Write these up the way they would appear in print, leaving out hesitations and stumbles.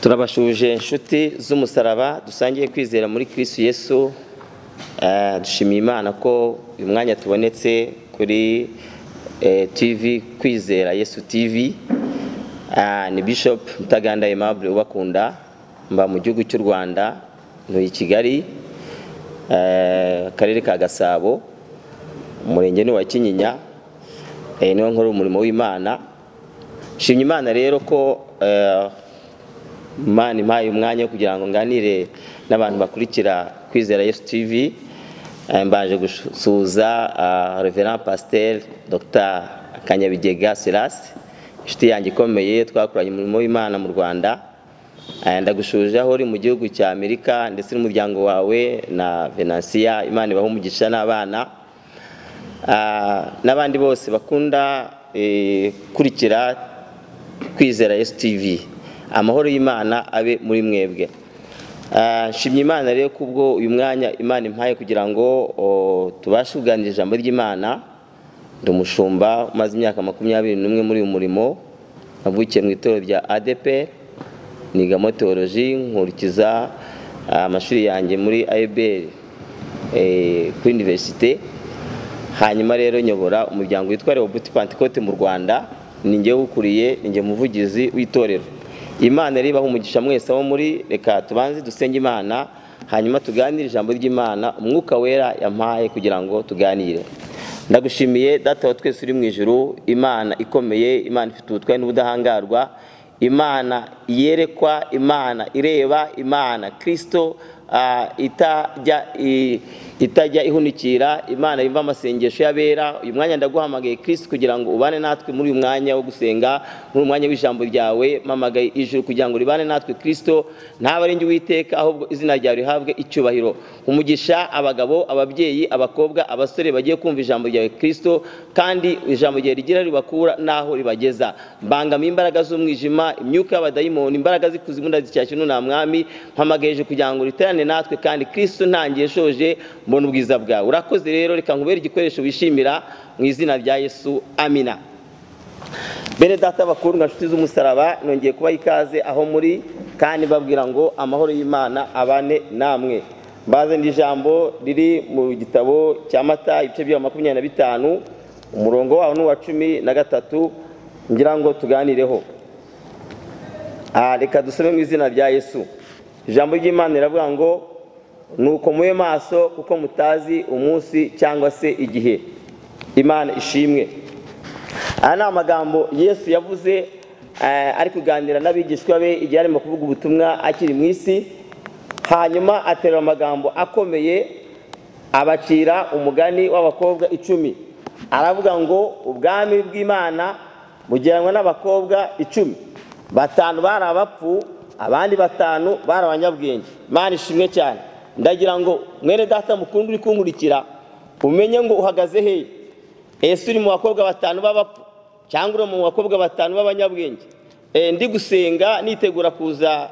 Turabashuje inshuti z'umusaraba dusangiye kwizera muri Kristo Yesu. Dushimiye Imana ko uyu mwanya tubonetse kuri TV Kwizera Yesu TV. Ni Bishop Mutaganda Aimable ubakunda, mba mu gihugu cy'u Rwanda, ntuye i Kigali, akarere ka Gasabo, umurenge ni wa Kinyinya. Niho nkora umurimo w'Imana. Nshimye Imana rero ko Imana impaye umwanya kugira ngo nganire n'abantu bakurikira Kwizera Yesu TV. Mbaje gusuhuza Reverend Pasteur Dr. Kanyabigega Silas, inshuti yanjye ikomeye, twakoranye umurimo w'Imana mu Rwanda. Ndagushuje aho uri mu gihugu cya Amerika ndetse n'umuryango wawe na Venansia. Imana ibahe umugisha n'abana n'abandi bose bakunda kurikira Kwizera Yesu TV. Amahoro y'Imana abe muri mwebwe. Nshimye Imana rero kubwo uyu mwanya Imana impaye kugira ngo tubashe kuganira ijambo ry'Imana. Ndi umushumba umaze imyaka 21 muri uyu murimo. Navukiye mu itorero rya ADP, nigamo theology, nkurikiza amashuri yanjye muri ABL ku university. Hanyuma rero nyobora umuryango witwa Rehoboth Pentecote mu Rwanda. Ninjye ukuriye, ninjye muvugizi w'itorero. Imana riba umugisha mwese abo muri, reka tubanze dusenge Imana hanyuma tuganire ijambo ry'Imana. Umwuka wera yampaye kugira ngo tuganire. Ndagushimiye Data wa twese uri mu ijuru, Imana ikomeye, Imana ifite ubutware n'ubudahangarwa, Imana yerekwa, Imana ireba, Imana Kristo itajya ihunikira, Imana yumva amasengesho y'abera. Uyu mwanya ndaguhamagaye Kristo kugira ngo ubane natwe muri uyu mwanya wo gusenga, muri umwanya w'ijambo ryawe. Mpamagaye ijuru kugira ngo ribane natwe Kristo, ntaba ari njye Uwiteka, ahubwo izina ryawe rihabwe icyubahiro. Umugisha abagabo, ababyeyi, abakobwa, abasore bagiye kumva ijambo ryawe Kristo, kandi ijambo ryawe rigira ribakura naho ribageza. Mbangamiye imbaraga z'umwijima, imyuka y'abadayimoni, imbaraga z'ikuzimu ndazicyashye nta mwami. Mpamagaye kugira ngo riterane natwe, kandi Kristo ntangiye shoje mbona ubwiza bwawe. Urakoze rero, reka nkubere igikoresho wishimira mu izina rya Yesu, amina. Bene data bakuru nshuti z'umusaraba, nongeye kuba ikaze aho muri, kandi babwira ngo amahoro y'Imana abane namwe. Mbaze ndi ijambo riri mu gitabo cya Mata ibice bya 25 umurongo waho n'uwa 13, ngira ngo tuganireho. Reka dusome mu izina rya Yesu. Ijambo ry'Imana riravuga ngo nuko mube maso kuko mutazi umunsi cyangwa se igihe. Imana ishimwe. Aya ni amagambo Yesu yavuze ari kuganira n'abigishwa be igihe arimo kuvuga ubutumwa akiri mu isi. Hanyuma aterura amagambo akomeye, abacira umugani w'abakobwa 10. Aravuga ngo ubwami bw'Imana bugeranwa n'abakobwa 10. 5 bari abapfu, abandi 5 bari abanyabwenge. Imana ishimwe cyane. Ndagira ngo mwene data mukunda uri kunkurikira umenye ngo uhagaze he. Ese uri mu bakobwa 5 b'abapfu cyangwa uri mu bakobwa 5 b'abanyabwenge? Ndi gusenga nitegura kuza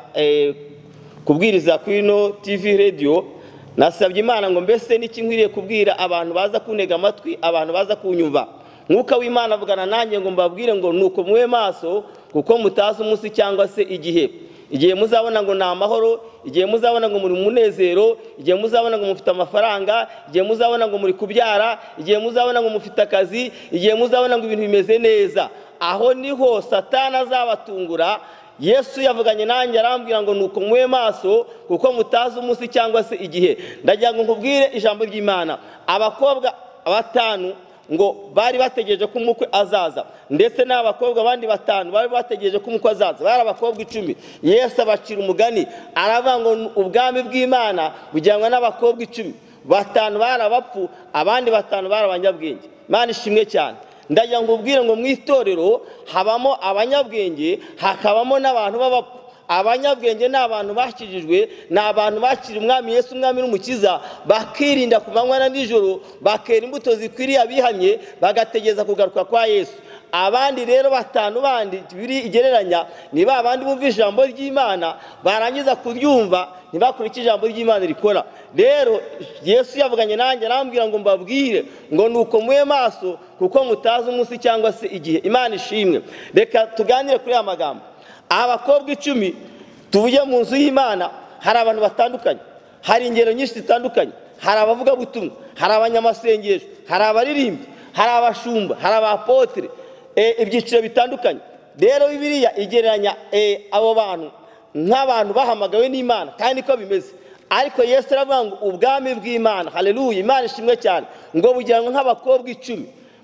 kubwiriza kuri no TV radio. Nasabye Imana ngo mbese niki nkwiriye kubwira abantu baza kunega amatwi, abantu baza kunyumva. Mwuka w'Imana avugana nanjye ngo mbabwire ngo nuko mwe maso kuko mutazi umunsi cyangwa se igihe. Igihe muzabona ngo na amahoro, igihe muzabona ngo muri munezero, igihe muzabona ngo mufite amafaranga, igihe muzabona ngo muri kubyara, igihe muzabona ngo mufite akazi, igihe muzabona ngo ibintu bimeze neza, aho niho Satani azabatungura. Yesu yavuganye nanjye arambwira ngo nuko mwe maso kuko mutazi umunsi cyangwa se igihe. Ndagira ngo nkubwire ijambo ry'Imana. Abakobwa 5 ngo bari bategereje ko umukwe azaza, ndetse n'abakobwa abandi 5 bari bategereje ko umukwe azaza, bari abakobwa 10. Yesu abacira umugani aravuga ngo ubwami bw'Imana bugiranwa n'abakobwa 10. 5 bari abapfu, abandi 5 bari abanyabwenge. Imana ishimwe cyane. Ndagira ngo ubwire ngo mu itorero habamo abanyabwenge, hakabamo n'abantu b'abapfu. Abanyabwenge ni abantu bakijijwe, ni abantu bakiri umwami Yesu umwami n'umukiza, bakirinda ku manywa na nijoro, bakera imbuto zikwiriye abihanye, bagategeza kugaruka kwa Yesu. Abandi rero 5 bandi biri igereranya ni ba bandi bumva ijambo ry'Imana, barangiza kuryumva ntibakurikije ijambo ry'Imana rikora. Rero Yesu yavuganye nanjye arambwira ngo mbabwire ngo nuko mwe maso kuko mutazi umunsi cyangwa se igihe. Imana ishimwe. Reka tuganire kuri aya magambo. Abakobwa 10 tuvuye mu nzu y'Imana hari abantu batandukanye, hari ingero nyinshi zitandukanye, hari abavuga butumwa, hari abanyamasengesho, hari abaririmbyi, hari abashumba, hari abapotre, ibyiciro bitandukanye. Rero Bibiliya igereranya abo bantu nk'abantu bahamagawe n'Imana, kandi ko bimeze. Ariko Yesu aravuga ngo ubwami bw'Imana, haleluya, Imana ishimwe cyane, ngo bugira ngo nk'abakobwa 10,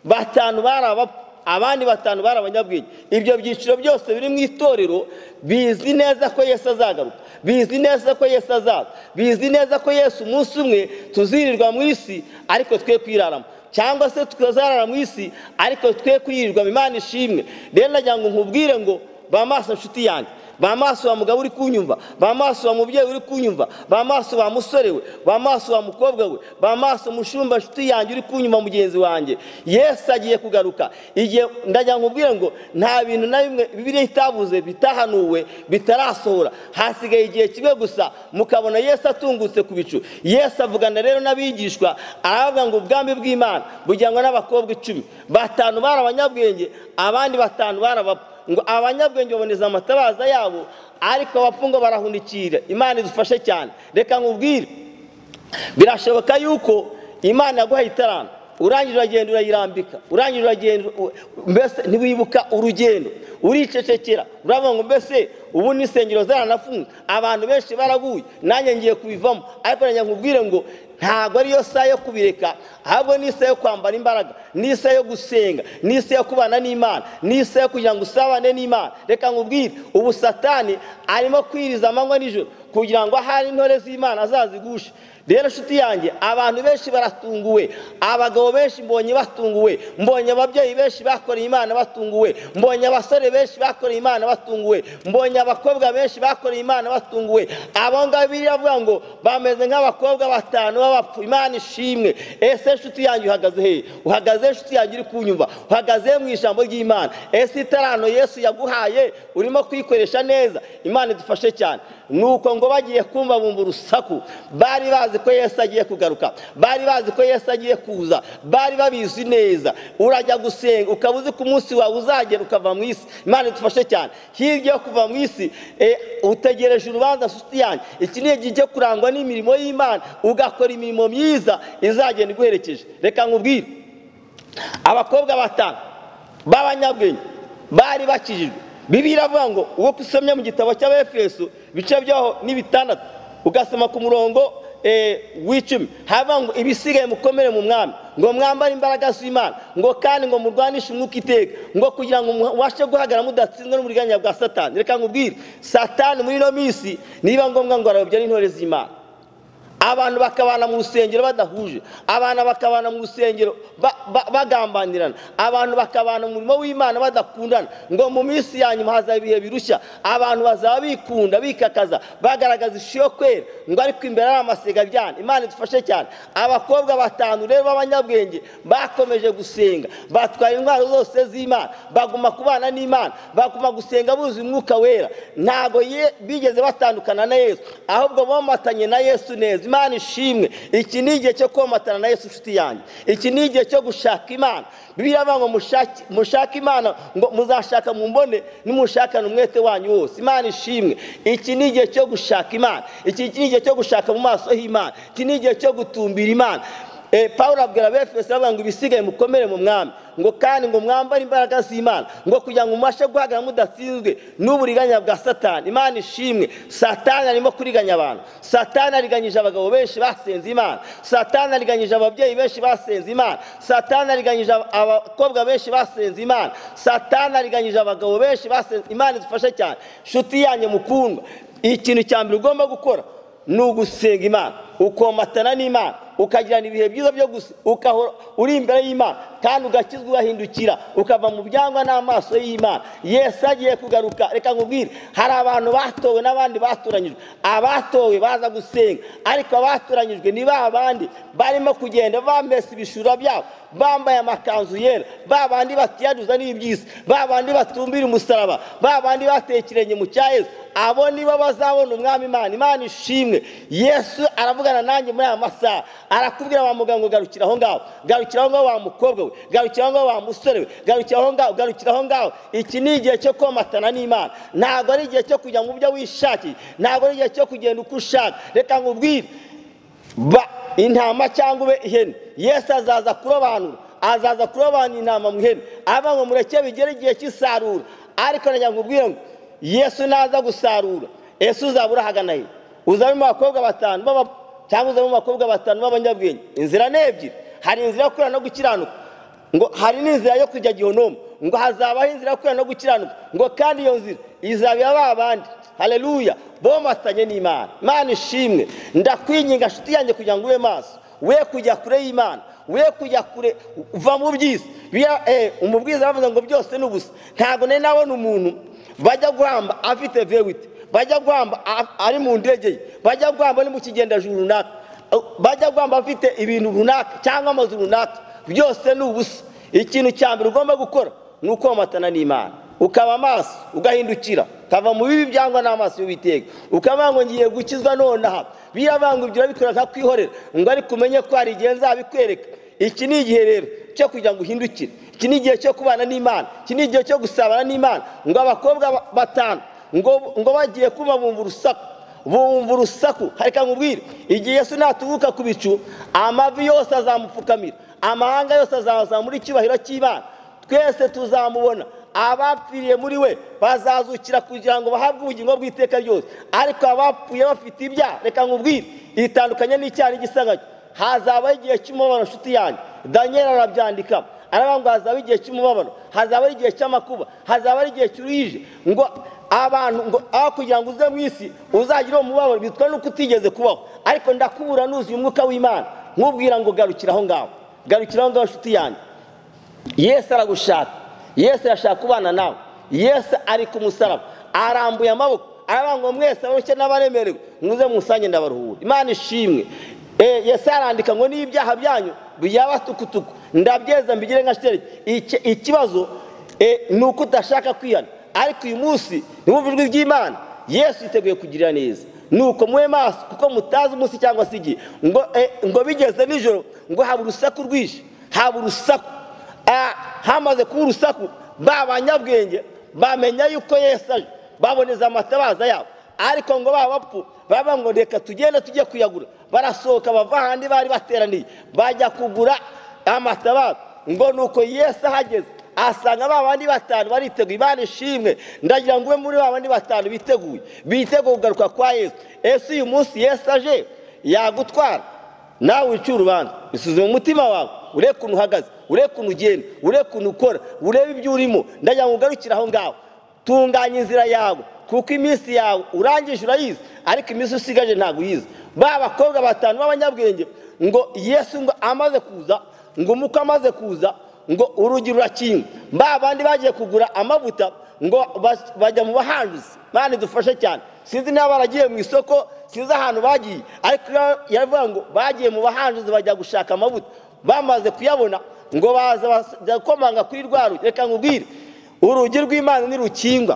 5 bari abapfu, abandi 5 bari abanyabwenge. Ibyo byiciro byose biri mu itorero bizi neza ko Yesu azagaruka, bizi neza ko Yesu azaza, bizi neza ko Yesu umunsi umwe tuzirirwa mu isi ariko twe kwiraramo, cyangwa se tukazarara mu isi ariko twe kuyirirwa. Imana ishimwe. Rero nagira ngo nkubwire ngo ba maso nshuti yanjye, ba maso wa mugabo uri kunyumva, ba maso wa mubyeyi uri kunyumva, ba maso wa musore we, ba maso wa mukobwa we, ba maso mushumba nshuti yanjye uri kunyumva mugenzi wanjye, Yesu agiye kugaruka. Igihe ndagira ngo nkubwire ngo nta bintu na bimwe Bibiliya itavuze bitahanuwe bitarasohora. Hasigaye igihe kimwe gusa mukabona Yesu atungutse ku bicu. Yesu avugana rero n'abigishwa aravuga ngo ubwami bw'Imana bugira ngo n'abakobwa 10, 5 bari abanyabwenge, abandi 5 bari abapfu. Ngo abanyabwenge baboneza amatabaza yabo, ariko abapfu ngo barahunikira. Imana idufashe cyane. Reka nkubwire, birashoboka yuko Imana yaguhaye itarano, urangije uragenda urayirambika, urangije uragenda mbese ntiwibuka urugendo, uricecekera, uravuga ngo mbese ubu n'isengero zaranafunze, abantu benshi baraguye, nanjye ngiye kubivamo. Ariko nanjye nkubwire ngo ntago ariyo saa yo kubireka, ahubwo ni saa yo kwambara imbaraga, ni saa yo gusenga, ni saa yo kubana n'Imana, ni saa yo kugira ngo usabane n'Imana. Reka nkubwire, ubu Satani arimo kwiriza amanywa n'ijoro kugira ngo ahari intore z'Imana azazigushe. Rero nshuti yanjye, abantu benshi baratunguwe, abagabo benshi mbonye batunguwe, mbonye ababyeyi benshi bakoreye Imana batunguwe, mbonye abasore benshi bakoreye Imana batunguwe, mbonye abakobwa benshi bakoreye Imana batunguwe. Abo ngabo biravuga ngo bameze nk'abakobwa 5 b'abapfu. Imana ishimwe. Ese nshuti yanjye uhagaze he? Uhagaze nshuti yanjye uri kunyumva? Uhagaze mu ijambo ry'Imana? Ese itarano Yesu yaguhaye urimo kwikoresha neza? Imana idufashe cyane. Nuko ngo bagiye kumva bumva urusaku, bari bazi ko Yesu agiye kugaruka, bari bazi ko Yesu agiye kuza, bari babizi neza. Urajya gusenga ukabuze ku munsi wawe uzagera ukava mu isi. Imana idufashe cyane. Hirya yo kuva mu isi utegereje urubanza nshuti yanjye. Iki ni igihe cyo kurangwa n'imirimo y'Imana, ugakora imirimo myiza izagenda iguherekeje. Reka nkubwire, abakobwa 5 b'abanyabwenge bari bakijijwe. Bibiliya iravuga ngo uwo kusomye mu gitabo cy'Abefeso bice byaho ni 6, ugasoma ku murongo w'10, haba ngo ibisigaye mukomere mu mwami, ngo mwambare imbaraga z'Imana, ngo kandi ngo murwanishe umwuka iteka, ngo kugira ngo mubashe guhagarara mudatsinzwe n'uburiganya bwa Satani. Reka nkubwire, Satani muri no minsi niba ngombwa ngo arayobya n'intore z'Imana. Abantu bakabana mu rusengero badahuje, abantu bakabana mu rusengero bagambanirana, abantu bakabana mu murimo w'Imana badakundana. Ngo mu minsi ya nyuma haza ibihe birushya, abantu bazaba bikunda bikakaza bagaragaza ishyo kwera, ngo ariko imbere ari amasega byane. Imana idufashe cyane. Abakobwa 5 rero b'abanyabwenge bakomeje gusenga, batwara intwaro zose z'Imana, baguma kubana n'Imana, baguma gusenga buzuye umwuka wera. Ntago bigeze batandukana na Yesu, ahubwo bomatanye na Yesu neza. Imana ishimwe. Iki ni igihe cyo komatana na Yesu nshuti yanjye. Iki ni igihe cyo gushaka Imana. Bibiliya ivuga ngo mushake Imana, ngo muzashaka mumbone nimushakana umwete wanyu wose. Imana ishimwe. Iki ni igihe cyo gushaka Imana. Iki ni igihe cyo gushaka mu maso y'Imana. Iki ni igihe cyo gutumbira Imana. Paulo abwira Abefeso aravuga ngo ibisigaye mukomere mu mwami, ngo kandi ngo mwambare imbaraga z'Imana, ngo kugira ngo mubashe guhagarara mudatsinzwe n'uburiganya bwa Satani. Imana ishimwe. Satani arimo kuriganya abantu. Satani ariganyije abagabo benshi basenze Imana. Satani ariganyije ababyeyi benshi basenze Imana. Satani ariganyije abakobwa benshi basenze Imana. Satani ariganyije abagabo benshi basenze Imana. Idufashe cyane nshuti yanjye mukundwa. Ikintu cya mbere ugomba gukora ni ugusenga Imana, ukomatana n'Imana, ukagirana ibihe byiza byo ukahora uri imbere y'Imana, kandi ugakizwa ugahindukira ukava mu byangwa n'amaso y'Imana. Yesu agiye kugaruka. Reka nkubwire, hari abantu batowe n'abandi batoranyijwe. Abatowe baza gusenga, ariko abatoranyijwe ni babandi barimo kugenda bambesa ibishura byabo, bambaye amakanzu yera, babandi batiyaduza n'ibyisi, babandi batumbira umusaraba, babandi batekeranye mu cya Yesu. abo nibo bazabona umwami Imana ishimwe. Yesu aravugana nanjye muri aya masaha, arakubwira wa muganga, garukira aho ngaho, garukira aho ngaho wa mukobwa we, garukira aho ngaho wa musore we, garukira aho ngaho, garukira aho ngaho. Iki ni igihe cyo komatana n'Imana, ntabwo ari igihe cyo kujya mu byo wishakiye, ntabwo ari igihe cyo kugenda uko ushaka. Reka nkubwire, intama cyangwa ube ihene, Yesu azaza kurobanura, azaza kurobanura intama mu ihene, aba ngo mureke bigere igihe cy'isarura. Ariko nkubwire ngo Yesu naza gusarura, Yesu uzaba urahagana he? Uzaba mu bakobwa batanu cyangwa uzaba mu bakobwa batanu b'abanyabwenge? Inzira ni ebyiri, hari inzira yo kurana no gukiranuka, ngo hari n'inzira yo kujya Gihenomu, ngo hazabaho inzira yo kurana no gukiranuka, ngo kandi iyo nzira izaba babandi, haleluya, bomatanye n'Imana. Imana ishimwe. Ndakwinginga nshuti yanjye kugira ngo ube maso, we kujya kure y'Imana, we kujya kure, uva mu byiza. Umubwiza bavuze ngo byose ni ubusa. Ntabwo nari nabona umuntu bajya guhamba afite vewite, bajya guhamba ari mu ndege ye, bajya guhamba ari mu kigendajuru runaka, bajya guhamba afite ibintu runaka cyangwa amazu runaka, byose ni ubusa. Ikintu cya mbere ugomba gukora ni ukomatana n'Imana, ukaba amaso, ugahindukira, ukava mu bibi byangwa n'amaso y'Uwiteka, ukavuga ngo ngiye gukizwa nonaha. Birabanga ibyo urabikora nkakwihorera, ngo ariko umenye ko hari igihe nzabikwereka. Iki ni igihe rero cyo kugira ngo uhindukire, iki ni igihe cyo kubana n'Imana, iki ni igihe cyo gusabana n'Imana. Ngo abakobwa batanu ngo bagiye kuba bumva urusaku, hareka nkubwire, igihe Yesu natubuka ku bicu, amavi yose azamupfukamira, amahanga yose azaza muri cyubahiro cy'Imana, twese tuzamubona. Abapfiriye muri we bazazukira kugira ngo bahabwe ubugingo bw'iteka ryose, ariko abapfuye bafite ibyaha, reka nkubwire, itandukanye n'icyaha n'igisangacyo. Hazabaho igihe cy'umubabaro nshuti yanjye. Daniel arabyandika, aravuga ngo hazabaho igihe cy'umubabaro, hazabaho igihe cy'amakuba, hazabaho igihe cy'uruhije. Ngo abantu ngo aho kugira ngo uze mu isi uzagira umubabaro bitwa nuko utigeze kubaho, ariko ndakubura nuzuye umwuka w'Imana, nkubwira ngo garukira aho ngaho, garukira aho ngaho nshuti yanjye. Yesu aragushaka, Yesu arashaka kubana nawe. Yesu ari ku musaraba, arambuye amaboko, aravuga ngo mwese abarushye n'abaremerewe muze musange ndabaruhura. Imana ishimwe. Yesu arandika ngo n'ibyaha byanyu byabatukutuku ndabyeza mbigire nka shereki. Ikibazo ni uko udashaka kwihana, ariko uyu munsi niwumva ijwi ry'Imana, Yesu yiteguye kugirira neza. Nuko mube maso kuko mutazi umunsi cyangwa se igihe. Ngo bigeze nijoro, ngo haba urusaku rwinshi, haba urusaku. Hamaze kuba urusaku, b'abanyabwenge bamenya yuko Yesu aje, baboneza amatabaza yabo. Ariko ngo bapfu baba ngo reka tugende tujye kuyagura, barasohoka bava ahandi bari bateraniye bajya kugura amatabaza. Ngo nuko Yesu ahageze asanga babandi batanu bariteguye. Imana ishimwe. Ndagira ngo ube muri babandi batanu biteguye kugaruka kwa Yesu. Ese uyu munsi Yesu aje yagutwara, nawe wica urubanza, isuzume mu mutima wawe, urebe ukuntu uhagaze, urebe ukuntu ugenda, urebe ukuntu ukora, urebe ibyo urimo. Ndagira ngo ugarukire aho ngaho, tunganya inzira yawe, kuko iminsi yawe urangije urayizi, ariko iminsi usigaje ntabwo uyizi. Ba bakobwa batanu b'abanyabwenge, ngo Yesu ngo amaze kuza, ngo umukwe amaze kuza, ngo urugi rurakinga. Ba bandi bagiye kugura amavuta, ngo bajya mu bahanjuzi. Imana idufashe cyane. Sinzi niba baragiye mu isoko, sinzi ahantu bagiye, ariko yavuga ngo bagiye mu bahanjuzi bajya gushaka amavuta. Bamaze kuyabona, ngo baza gukomanga kuri rwa rugi. Reka nkubwire, urugi rw'Imana nirukingwa,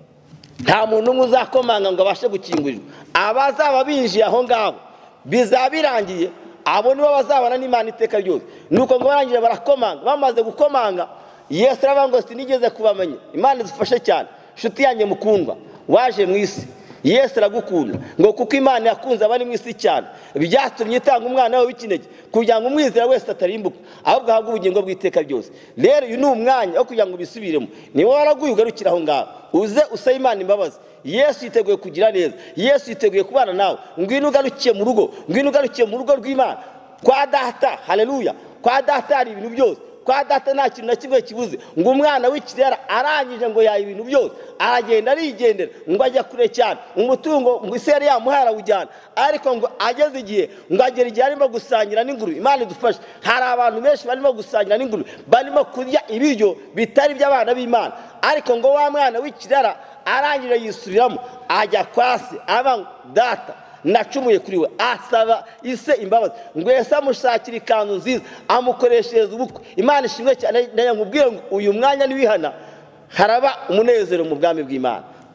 nta muntu umwe uzakomanga ngo abashe gukingurirwa. Abazaba binjiye aho ngaho bizaba birangiye, abo nibo bazabana n'Imana iteka ryose. Nuko ngo barangije barakomanga, bamaze gukomanga, Yesu aravuga ngo sinigeze kubamenya. Imana idufashe cyane. Nshuti yanjye mukundwa, waje mu isi, Yesu aragukunda, ngo kuko Imana yakunze abari mu isi cyane, byatumye itanga umwana we w'ikinege, kugira ngo umwizera wese atarimbuka, ahubwo ahabwe ubugingo bw'iteka ryose. Rero uyu ni umwanya wo kugira ngo bisubiremo. Niba waraguye ugarukira aho ngaho, uze usabe Imana imbabazi. Yesu yiteguye kugira neza, Yesu yiteguye kubana nawe. Ngwino ugarukiye mu rugo, ngwino ugarukiye mu rugo rw'Imana, kwa data. Haleluya. Kwa data hari ibintu byose, kwa data nta kintu na kimwe kibuze. Ngo umwana w'ikirera arangije ngo yaha ibintu byose, aragenda arigendera, ngo ajya kure cyane. Umutungo ngo isi yari yamuhaye arawujyana, ariko ngo ageze igihe, ngo agera igihe arimo gusangira n'ingurube. Imana idufashe. Hari abantu benshi barimo gusangira n'ingurube, barimo kurya ibiryo bitari by'abana b'Imana, ariko ngo wa mwana w'ikirera arangije yisubiramo, ajya kwa se, aba data nacumuye kuri we, asaba ise imbabazi. Ngo Yesu amushakira ikanzu nziza, amukoreshereza ubukwe. Imana ishimwe cyane. Nkubwiye ngo uyu mwanya niwihana, haraba umunezero mu bwami bw'Imana.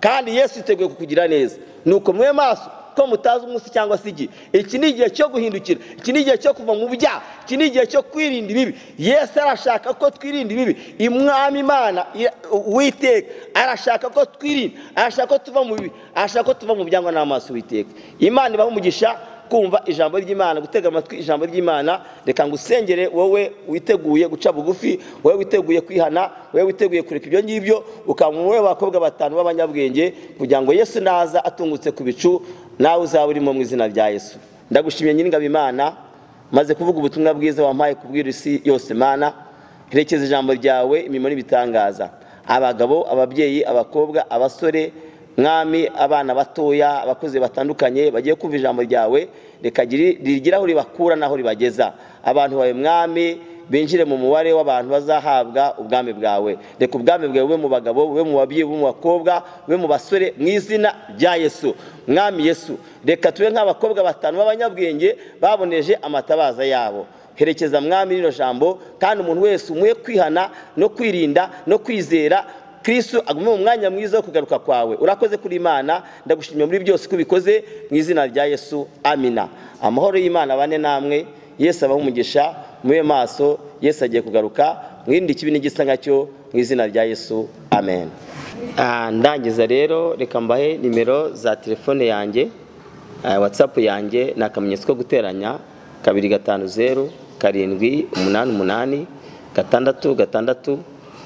kandi Yesu yiteguye kukugira neza. Nuko mube maso ko mutazi umunsi cyangwa se igihe. Iki ni igihe cyo guhindukira, iki ni igihe cyo kuva mu byaha, iki ni igihe cyo kwirinda ibibi. Yesu arashaka ko twirinda ibibi. Umwami Imana Uwiteka arashaka ko twirinda, arashaka ko tuva mu bibi, arashaka ko tuva mu byangwa n'amaso Uwiteka. Imana ibahe umugisha kumva ijambo ry'Imana, gutega amatwi ijambo ry'Imana. Reka ngusengere wowe witeguye guca bugufi, wowe witeguye kwihana, wowe witeguye kureka ibyo ngibyo, ukaba mu bakobwa batanu b'abanyabwenge, kugira ngo Yesu naza atungutse ku bicu nawe uzaba urimo mu izina rya Yesu. Ndagushimiye Nyiringabo Imana, maze kuvuga ubutumwa bwiza wampaye kubwira isi yose. Mana, herekeza ijambo ryawe imirimo n'ibitangaza, abagabo, ababyeyi, abakobwa, abasore, Mwami, abana batoya, abakozi batandukanye bagiye kumva ijambo ryawe, reka rigira aho ribakura naho ribageza. Abantu bawe Mwami binjire mu mubare w'abantu bazahabwa ubwami bwawe. Reka ubwami bwawe bube mu bagabo, bube mu babyeyi, bube mu bakobwa, bube mu basore, mu izina rya Yesu. Mwami Yesu, reka tube nk'abakobwa batanu b'abanyabwenge baboneje amatabaza yabo. Herekeza Mwami rino jambo, kandi umuntu wese umuhe kwihana no kwirinda no kwizera Kristo agume mu mwanya mwiza wo kugaruka kwawe. Urakoze kuri Imana, ndagushimiye muri byose ko bikoze mu izina rya Yesu. Amina. Amahoro y'Imana bane namwe. Yesu abahe umugisha, mube maso, Yesu agiye kugaruka. Mwirinde ikibi n'igisa nkacyo mu izina rya Yesu. Amen. Ndangiza rero, reka mbahe nimero za telefone yanjye, WhatsApp yanjye na akamenyetso ko guteranya 250 788 666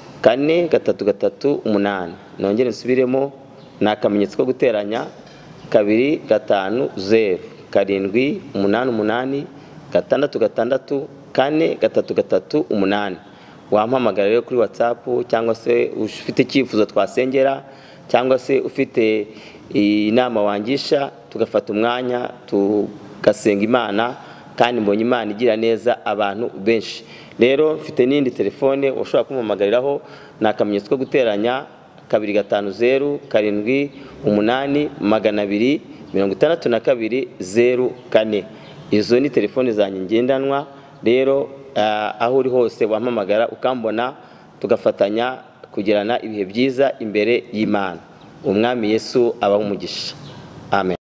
4 nongere nsubiremo, na akamenyetso ko guteranya 250 788 666 4 wampamagara rero kuri WhatsApp, cyangwa se ufite icyifuzo twasengera, cyangwa se ufite inama wangisha, tugafata umwanya tugasenga Imana, kandi mbonye Imana igira neza abantu benshi. Rero mfite n'indi telefone ushobora kumpamagariraho, na akamenyetso ko guteranya 250 788 262 04. Izo ni telefone zanjye ngendanwa. Rero aho uri hose wampamagara ukambona, tugafatanya kugirana ibihe byiza imbere y'Imana. Umwami Yesu abahe umugisha. Amen.